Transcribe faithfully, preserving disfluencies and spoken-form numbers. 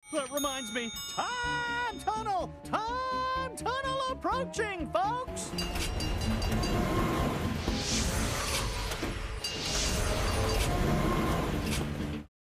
That reminds me, time tunnel! Time tunnel approaching, folks!